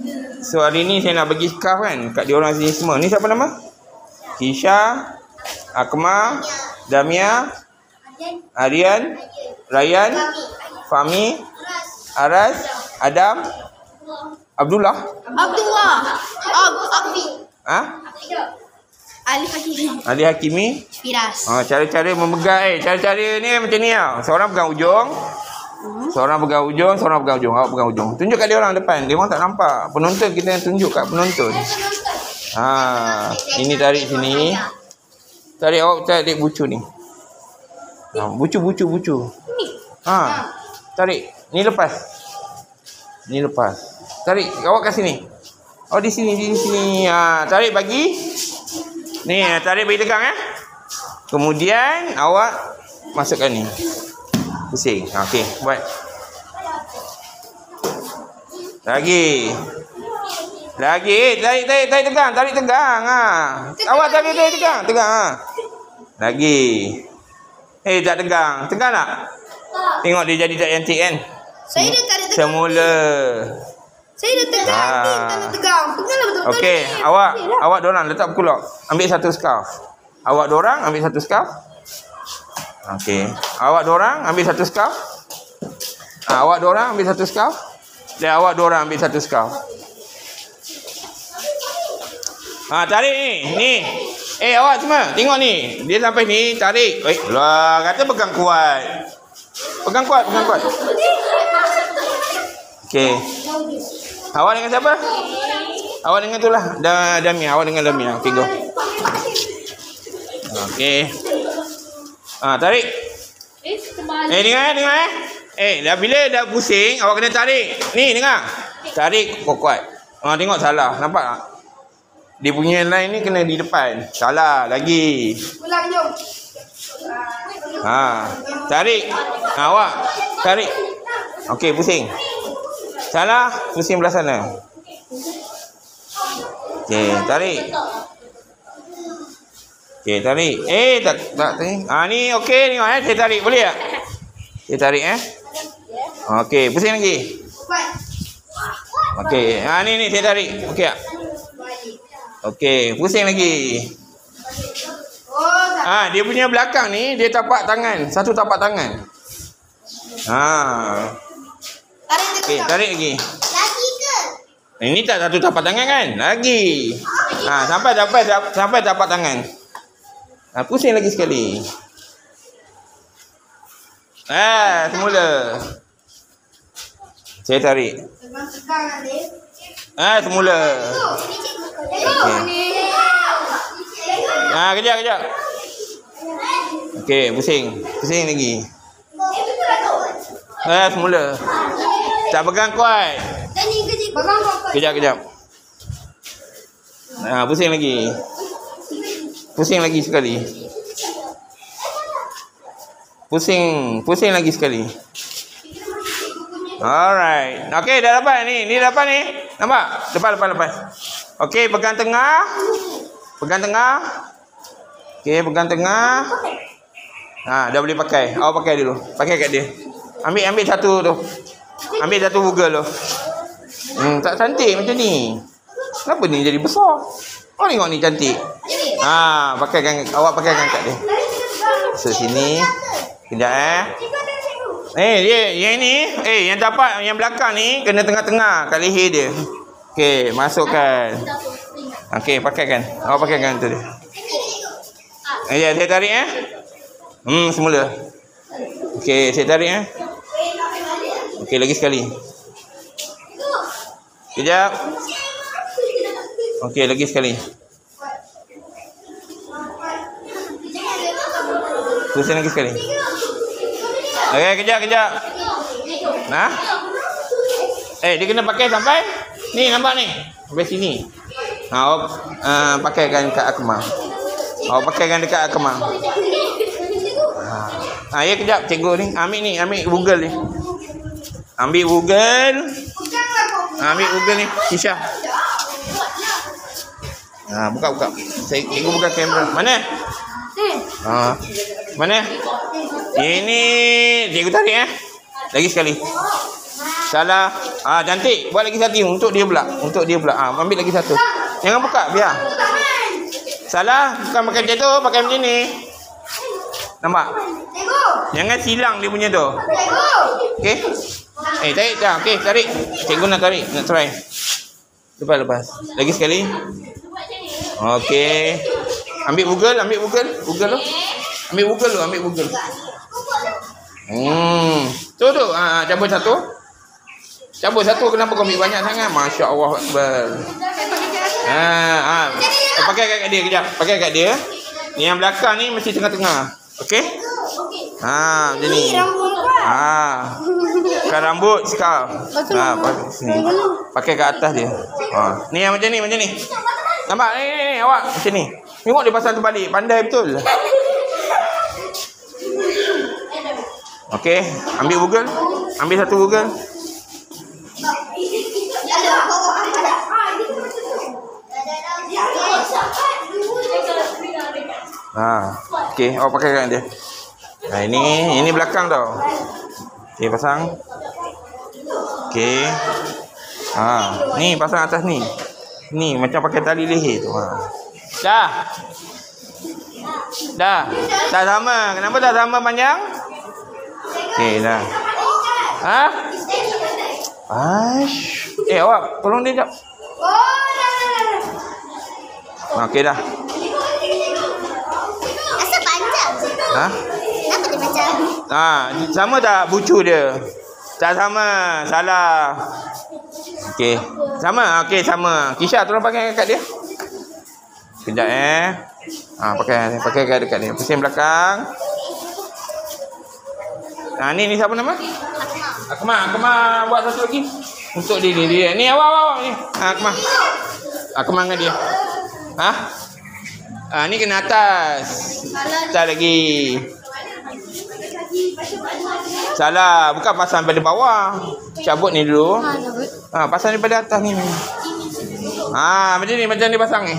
So hari ni saya nak bagi scarf kan kat diorang sini semua. Ni siapa nama? Kisha, Akmal, Damia, Aryan, Ryan, Fahmi, Aras, Adam, Abdullah. Ali Hakimi. Firas. Cara-cara memegang cara-cara ni macam ni tau. Seorang pegang ujung. Seorang pegang ujung. Awak pegang ujung. Tunjuk kat dia orang depan. Dia orang tak nampak. Penonton kita yang tunjuk kat penonton. Ini tarik sini. Tarik awak tarik bucu ni. Bucu. Tarik. Ni lepas. Tarik awak kat sini. Oh di sini. Tarik bagi. Ni tarik bagi tegang Kemudian awak masukkan ni. Pusing. Okey, buat. Lagi. Tarik tegang. Awak tarik tegang. Lagi. Tak tegang. Tegang tak? Tengok dia jadi tak cantik kan? Saya dah tak ada tegang. Semula. Saya dah tegang. Tak nak tegang. Peganglah betul-betul. Okey, awak dorang letak pulak. Ambil satu scarf. Awak dorang ambil satu scarf. Okey. Awak dorang ambil satu scarf. Awak dorang ambil satu scarf. Dan awak dorang ambil satu scarf. Tarik ni. Awak semua tengok ni. Dia sampai ni tarik. Lah kata pegang kuat. Pegang kuat. Okey. Awak dengan siapa? Awak dengan tu lah. Damia. Awak dengan Damia. Okey, go. Okey. Tarik. Dengar. Dah bila dah pusing, awak kena tarik. Ni, dengar. Tarik kuat. Tengok salah. Nampak tak? Dia punya line ni kena di depan. Salah lagi. Ulang jom. Tarik. Awak tarik. Okey, pusing. Salah, pusing belah sana. Okey, tarik. Tak. Ni okey ni saya tarik boleh tak? Saya tarik Okey, pusing lagi. Okey, ni saya tarik. Okey tak? Okey, pusing lagi. Dia punya belakang ni dia tapak tangan, satu tapak tangan. Okey, tarik lagi. Lagi ke? Ini tak satu tapak tangan kan? Lagi. Sampai tapak tangan. Pusing lagi sekali. Semula. Saya tarik. Semula. Kejap. Okey, pusing lagi. Semula. Tak pegang kuat. Kejap. Pusing lagi sekali. Pusing lagi sekali. Alright. Okey, dah dapat ni. Ni dapat ni. Nampak? Lepas. Okey, pegang tengah. Okey, pegang tengah. Dah boleh pakai. Awak pakai dulu. Pakai kat dia. Ambil satu tu. Ambil satu Google tu. Tak cantik macam ni. Kenapa ni jadi besar? Tengok ni cantik. Awak pakaikan kat dia. So sini. Kejap dia yang ni, yang dapat yang belakang ni kena tengah-tengah kat leher dia. Okey, masukkan. Okey, pakaikan. Awak pakaikan tu dia. Saya tarik semula. Okey, saya tarik Okey, lagi sekali. Kejap. Okey, lagi sekali. Pusing lagi sekali. Okey, kejap. Dia kena pakai sampai ni, nampak ni. Sampai sini. Awak pakaikan kat Akmal. Awak pakaikan dekat Akmal. Ya kejap cikgu ni. Ambil Google ni. Ambil Google ni. Kisha. Buka. Cikgu buka kamera. Mana? Mana? Ini cikgu tarik Lagi sekali. Salah. Cantik. Buat lagi satu untuk dia pula. Untuk dia pula. Ambil lagi satu. Jangan buka, biar. Salah. Bukan pakai macam tu, pakai macam ni. Nampak? Jangan silang dia punya tu. Okey? Tarik dah. Okey, tarik. Cikgu nak tarik. Nak try. Lepas. Lagi sekali. Okey. Ambil Google. Google tu. Ambil Google. Tu. Cabut satu. Kenapa kau ambil banyak sangat? Masya Allah Akbar. Pakai kat dia kejap. Pakai kat dia. Ni yang belakang ni mesti tengah-tengah. Okey? Macam ni. Bukan rambut, scarf. Pakai kat atas dia. Ni yang macam ni. Nampak? Ni awak macam ni. Tengok dia pasang terbalik. Pandai betul. Okey, ambil Google. Ambil satu Google. Okey, awak pakai kat dia. Ini belakang tau. Okey, pasang. Okey. Ni pasang atas ni. Ni macam pakai tali leher tu. Dah. Tak sama. Kenapa tak sama panjang? Okey, dah. Awak tolong dia jap. Okey dah. Asal panjang? Kenapa dia macam? Sama tak bucu dia? Tak sama. Salah. Okey. Sama. Okey, sama. Kisha tolong pakai kat dia. Kejap pakai kat dekat dia. Pusing belakang. Ni siapa nama? Akmal buat satu lagi. Untuk dia. Ni awak ni. Akmal dengan dia. Ni kena atas. Tak lagi. Salah, bukan pasang pada bawah. Cabut ni dulu. Pasang daripada atas ni. Macam ni pasang ni.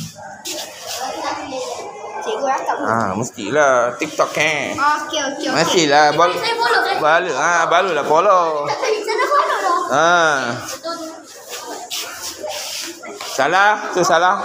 Cikgu rakam. Mestilah TikTok kan. Okey. Mestilah barulah follow. Salah, tu salah.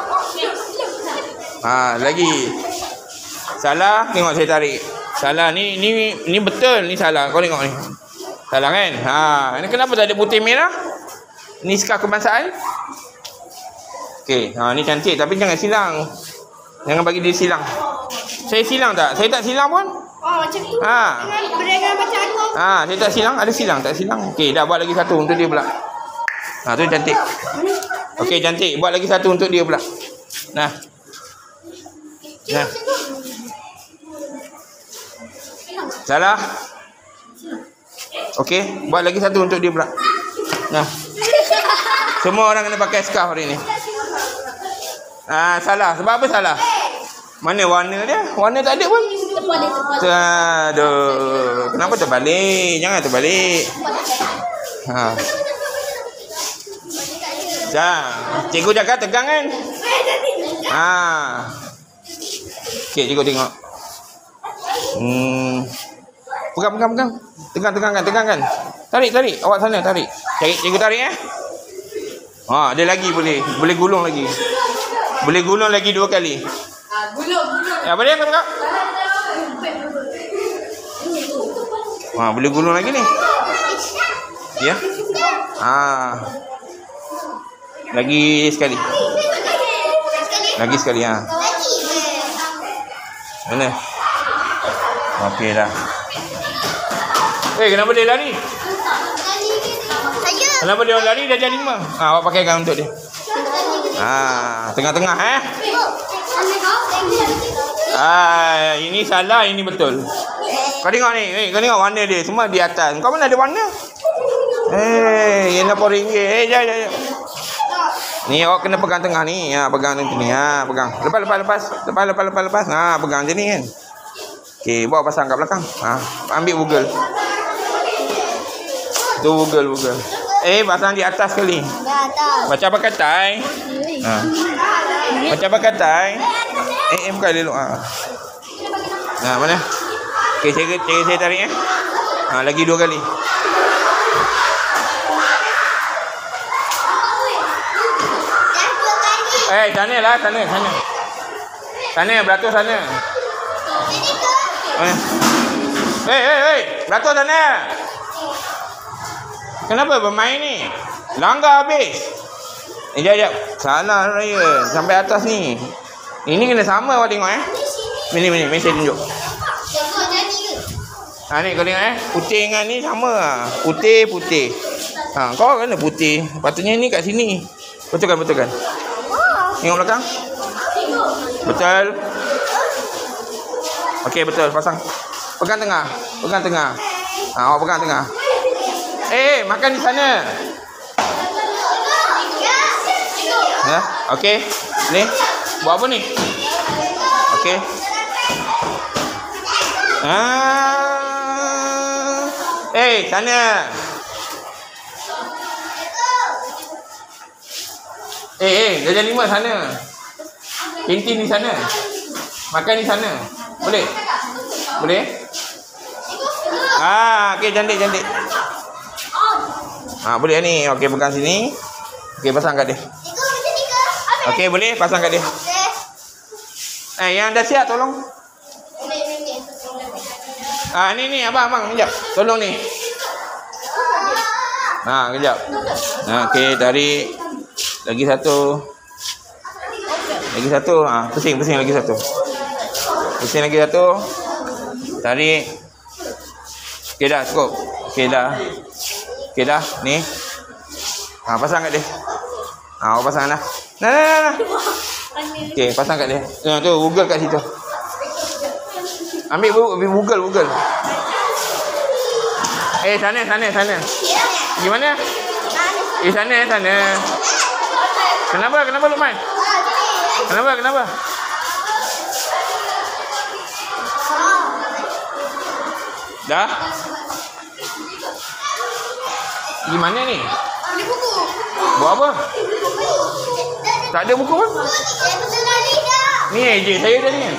Lagi. Salah, tengok saya tarik. Salah ni betul, ni salah. Kau tengok ni. Salah kan? Ini kenapa tak ada putih merah? Ni skar kebangsaan. Okey, ni cantik tapi jangan silang. Jangan bagi dia silang. Saya silang tak? Saya tak silang pun. Macam tu. Dengan macam aku. Saya tak silang, ada silang, tak silang. Okey, dah buat lagi satu untuk dia pula. Tu cantik. Okey, cantik. Buat lagi satu untuk dia pula. Nah. Salah. Okey, buat lagi satu untuk dia pula. Nah. Semua orang kena pakai scarf hari ni. Salah. Sebab apa salah? Mana warna dia? Warna tak ada pun. Aduh. Kenapa terbalik? Jangan terbalik. Cikgu jaga tegang kan? Okey, cikgu tengok. Pegang. Tegangkan. Tarik. Awak sana tarik. Cikgu tarik ada lagi boleh gulung lagi. Boleh gulung lagi 2 kali. Gulung. Boleh kau tengok. Boleh gulung lagi ni. Ya. Lagi sekali. Mana? Okey dah. Kenapa dia lari? Kenapa dia lari dah jam 5? Awak pakaikan untuk dia. Tengah-tengah ini salah, ini betul. Kau tengok ni, kau tengok warna dia semua di atas. Kau mana ada warna? Yang RM60. Jap. Ni awak kena pegang tengah ni. Pegang macam ni. Pegang. Lepas. Pegang macam ni kan. Okey, bawa pasang kat belakang. Ambil Google. Tu Google. Pasang di atas sekali. Macam pakai tie. Macam pakai tie. Bukan dulu. Mana? Okey, saya tarik Lagi 2 kali. Sana lah, sana. Sana, beratur sana. Beratur sana. Kenapa bermain ni? Langgar habis. Sekejap. Salah Ryan. Sampai atas ni. Ini kena sama awak tengok Ni saya tunjuk. Ni kau tengok putih dengan ni sama Putih. Kau kena putih. Patutnya ni kat sini. Betulkan. Tengok belakang. Betul. Okey, betul. Pasang. Pegang tengah. Awak pegang tengah. Makan di sana. Ya, okey. Ni. Buat apa ni? Okey. Sana. Darjah 5 sana. Kantin di sana. Makan di sana. Boleh? Okey, cantik. Boleh ni. Okey, pegang sini. Okey, pasang kat dia. Okey, boleh pasang kat dia. Yang dah siap tolong. Ni abang kejap. Tolong ni. Kejap. Okey, tarik. Lagi satu. Pusing lagi satu. Tarik. Okey dah, cukup. Okey dah. Ni. Pasang kat dia. Awak pasang dah. Nah. Okey, pasang kat dia. Tu, Google kat situ. Ambil Google. Sana. Gimana? Sana. Kenapa Luqman? Kenapa? Dah? Gimana ni? Beli buku. Buat apa? Tak ada buku pun? Ni je saya dah ni.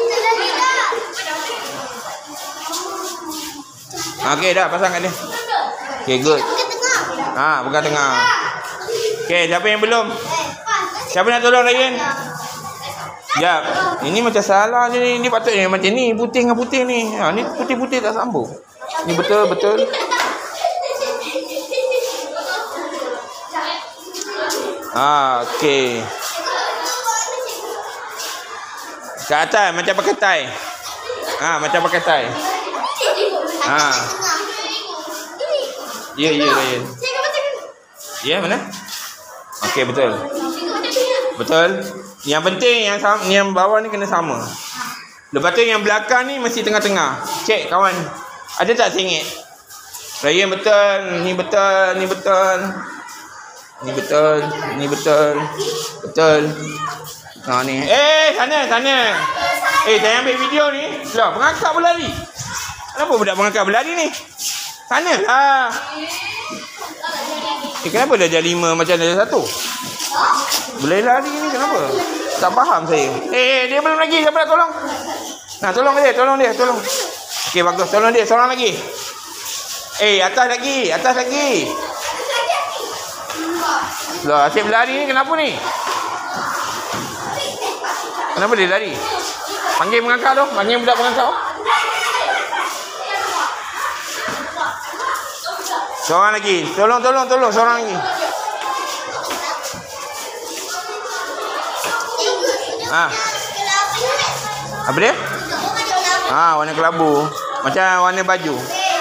Okey dah, pasang kat dia. Okey, good. Pegang tengah. Okey, siapa yang belum? Siapa nak tolong Ryan? Sekejap. Ini macam salah je ni. Ni patutnya macam ni. Putih dengan putih ni. Ni putih-putih tak sambung. Ni betul. Okey. Kat atas macam pakai tie. Macam pakai tie. Ya, Ryan. Ya, mana? Okey, betul. Yang penting yang bawah ni kena sama. Lepas tu yang belakang ni mesti tengah-tengah. Cek kawan. Ada tak sengit? Ryan betul. Ni betul. Ni. Sana. Jangan ambil video ni. Lah, pengangkat berlari. Kenapa budak pengangkat berlari ni? Sana lah. Kenapa darjah 5 macam darjah 1? Boleh lari ni kenapa? Tak faham saya. Dia belum lagi. Siapa nak tolong? Tolong dia. Okey, bagus. Tolong dia. Seorang lagi. Atas lagi. Lah, asyik berlari ni kenapa ni? Kenapa dia lari? Panggil pengangkat tu. Panggil budak pengangkat tu. Seorang lagi. Tolong. Seorang lagi. Apa dia? Warna kelabu. Macam warna baju.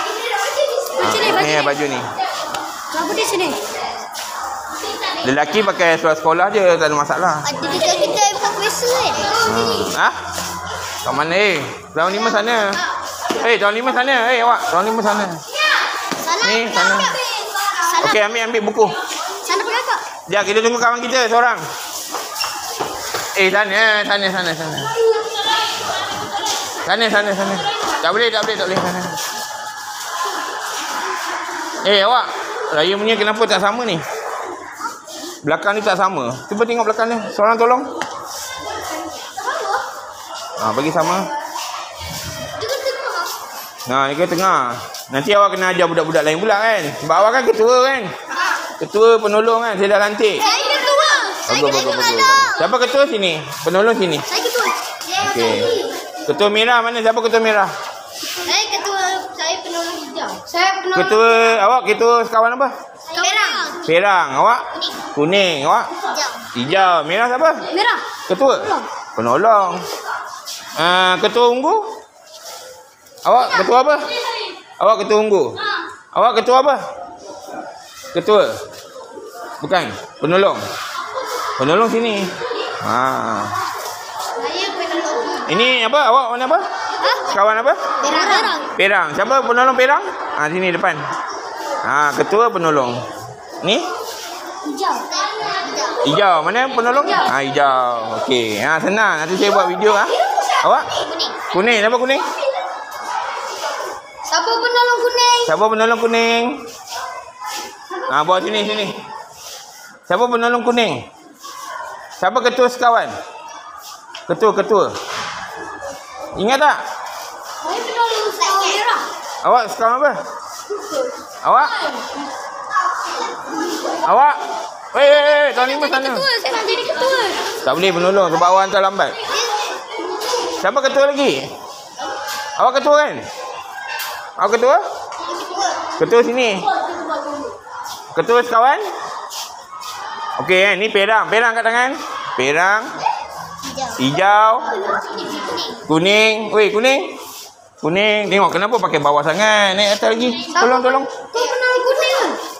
Ni baju ni. Kelabu di sini. Lelaki pakai seluar sekolah je, tak ada masalah. Kita pakai bracelet. Kat mana tahun 5 sana. Tahun 5 sana. Awak, tahun 5 sana. Ni sana. Okey, ambil buku. Sana pengangkat. Sekejap, kita tunggu kawan kita seorang. Sana. Sana. Tak boleh sana. Awak, Raya punya kenapa tak sama ni? Belakang ni tak sama. Cuba tengok belakang ni. Seorang tolong. Bagi sama. Ni ke tengah. Nanti awak kena ajar budak-budak lain pula kan. Sebab awak kan ketua kan. Ketua penolong kan. Saya dah lantik. Saya ketua. Bagus. Siapa ketua sini? Penolong sini. Saya ketua. Okey. Ketua merah mana? Siapa ketua merah? Saya ketua. Saya penolong hijau. Saya penolong. Ketua awak ketua sekawan apa? Merah. Perang. Awak? Kuning. Awak? Hijau. Merah siapa? Merah. Ketua? Penolong. Ketua ungu? Awak ketua apa? Awak ketua ungu. Awak ketua apa? Ketua. Bukan. Penolong. Penolong sini. Saya penolong. Ini apa? Awak warna apa? Kawan apa? Merah. Perang. Siapa penolong perang? Sini depan. Ketua penolong. Ni? Hijau. Hijau. Mana penolong? Hijau. Okey. Senang. Nanti saya buat video. Awak? Kuning. Siapa kuning? Siapa penolong kuning? Siapa penolong kuning? Bawa sini. Siapa penolong kuning? Siapa ketua sekawan? Ketua. Ingat tak? Saya penolong sekawan merah. Awak sekawan apa? Awak? Tahun 5 sana. Saya nak jadi ketua. Tak boleh penolong sebab awak hantar lambat. Siapa ketua lagi? Awak ketua kan? Awak ketua? Ketua sini. Ketua sekawan? Okey, ni perang. Perang kat tangan. Perang. Hijau. Kuning. Kuning. Kuning. Tengok kenapa pakai bawah sangat. Naik atas lagi. Tolong. Kau penolong kuning.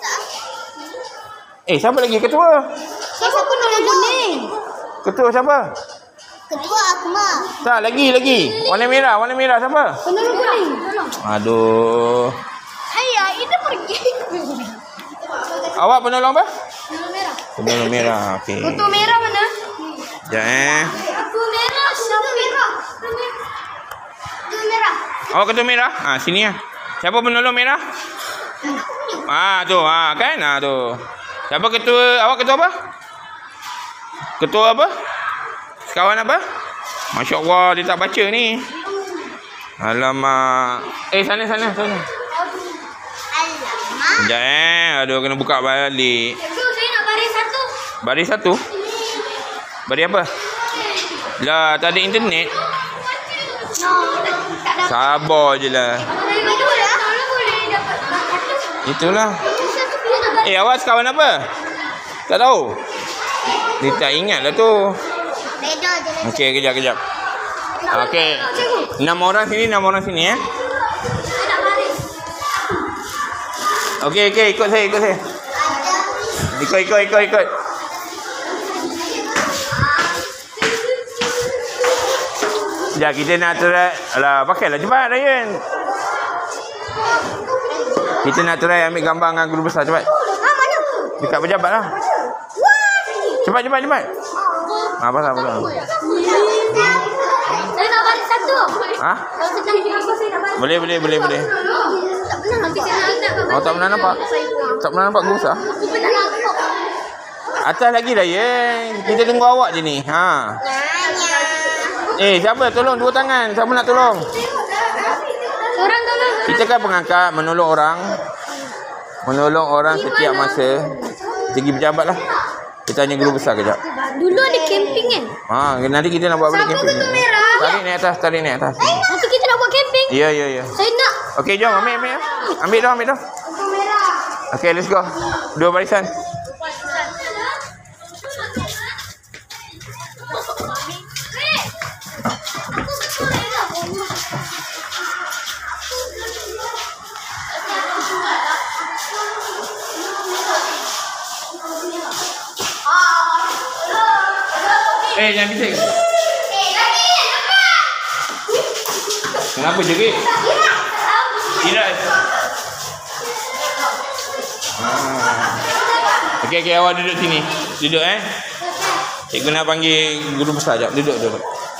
Siapa lagi ketua? Siapa penolong kuning? Ketua siapa? Ketua Akmal. Tak, lagi. Warna merah siapa? Penolong kuning. Aduh. Ayah, ini pergi. Awak penolong apa? Penolong merah. Penolong merah. Okey. Ketua merah mana? Sekejap Ketua merah. Siapa merah? Ketua merah. Awak ketua merah? Sini lah. Siapa penolong merah? Tu. Kan? Tu. Siapa ketua? Awak ketua apa? Ketua apa? Sekawan apa? Masya Allah, dia tak baca ni. Alamak. Sana. Alamak. Sekejap Aduh, kena buka balik. Cikgu, saya nak baris satu. Baris satu? Baris apa? Lah, tak ada internet. Tak dapat. Sabar je lah. Betul lah. Kalau boleh dapat satu. Itulah. Awak sekawan apa? Tak tahu? Dia tak ingat lah tu. Beda je lah. Okey, kejap. Okey. 6 orang sini. Saya nak baris. Okey, ikut saya. Ikut. Sekejap, kita nak try. Alah, pakailah cepat, Ryan. Kita nak try ambil gambar dengan guru besar, cepat. Mana? Dekat pejabat lah. Cepat. Pasal. Saya nak baris satu. Ha? Kalau sedang apa saya nak baris. Boleh. Tak pernah nanti saya nak ingat. Tak pernah nampak? Tak pernah nampak guru besar? Aku pun tak nampak. Atas lagi dah, Kita tunggu awak je ni. Siapa? Tolong 2 tangan. Siapa nak tolong? Orang tolong. Kita kan pengangkat, menolong orang setiap masa. Segi pejabat lah. Kita tanya guru besar kejap. Dulu ada camping kan? Nanti kita nak buat balik Siapa camping. ketua merah? Tarik naik atas. Nanti kita nak buat camping. Ya. Saya nak. Okey, jom ambil. Ambil dah. Ketua merah. Okey, let's go. 2 barisan. Jangan bising. Kenapa jerit? Iras. Okey, awak duduk sini. Duduk Cikgu nak panggil guru besar jap. Duduk. Duduk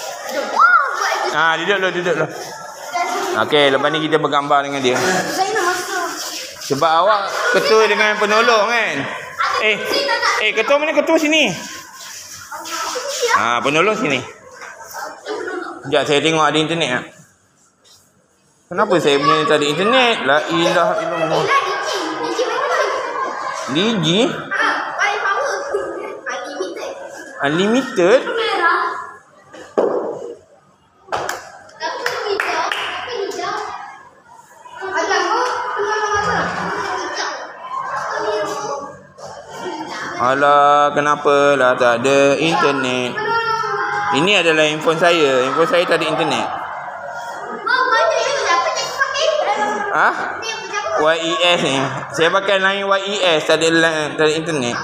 dulu. Okey, lepas ni kita bergambar dengan dia. Saya nak masuk. Sebab awak ketua dengan penolong kan? Ketua mana? Ketua sini. Penolong sini. Sekejap saya tengok ada internet tak? Kenapa saya punya tak ada internet? La ilaha illallah. DG? Unlimited? Merah. Tapi hijau. Tapi hijau. Ada kok. Alah, kenapalah tak ada internet? Ini adalah handphone saya. Handphone saya tak ada internet. Ah? YES ni. Saya pakai line YES, tak ada internet.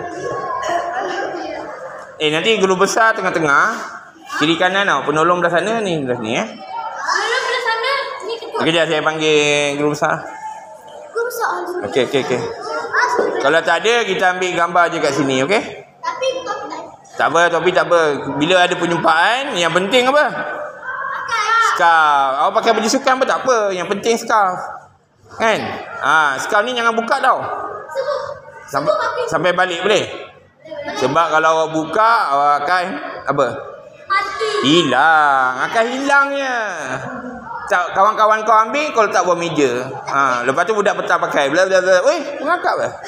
Nanti guru besar tengah-tengah. Kiri kanan tau. Penolong belah sana ni. Belah ni Penolong belah sana. Ni ketua. Kejap saya panggil guru besar. Guru besar. Okey. Kalau tak ada, kita ambil gambar je kat sini, okey? Tapi topi tak apa, topi tak apa. Bila ada penyumpaan, yang penting apa? Scarf. Awak pakai baju sukan pun tak apa. Yang penting scarf. Kan? Scarf ni jangan buka tau. Sampai balik boleh? Sebab kalau awak buka, awak akan apa? mati. Hilang. Akan hilangnya. Kawan-kawan kau ambil, kau letak bawah meja. Lepas tu budak petang pakai. Bla bla bla. Weh, mengakak ke?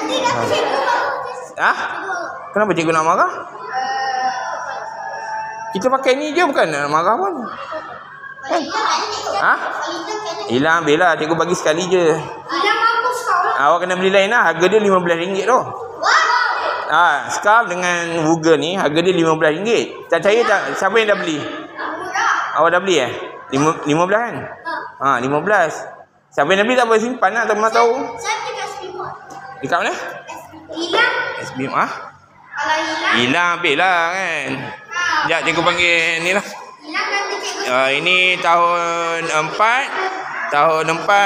Kenapa cikgu nak marah? Kita pakai ni je bukan nak marah pun. Kan? Hilang ambil lah. Cikgu bagi sekali je. Hilang mampus kau lah. Awak kena beli lain lah. Harga dia RM15 tu. Scarf dengan Wooger ni harga dia RM15. Tak percaya tak? Siapa yang dah beli? Awak dah beli RM15 kan? 15. Siapa yang dah beli tak boleh simpan lah. Tak pernah tahu. Saya dekat Spimot. Dekat mana? Hilang. SBM Kalau hilang. hilang ambil lah kan. Sekejap cikgu panggil ni lah. Hilang nanti cikgu. Ini tahun 4. Tahun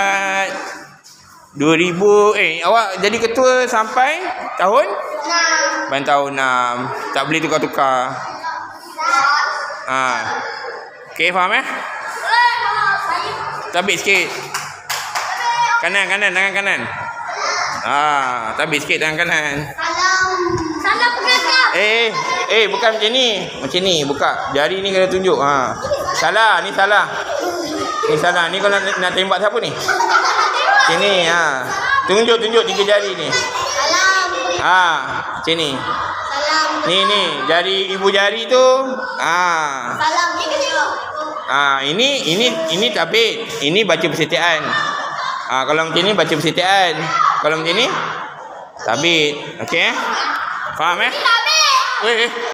4 2000. Awak jadi ketua sampai tahun? Tahun 6. Tak boleh tukar-tukar. Okey, faham Tabik sikit. Kanan, tangan kanan. Tabik sikit tangan kanan. Salam pengajar. Bukan macam ni. Macam ni, buka. Jari ni kena tunjuk. Salah, ni salah. Ni salah. Ni kau nak tembak siapa ni? Macam ni, Tunjuk 3 jari ni. Macam ni. Ni, jari ibu jari tu. Salam ni ke cikgu? Ini tabik. Ini baca persetiaan. Kalau macam ni baca persetiaan. Kalau macam ni tabik. Okey Faham Tabik. Weh.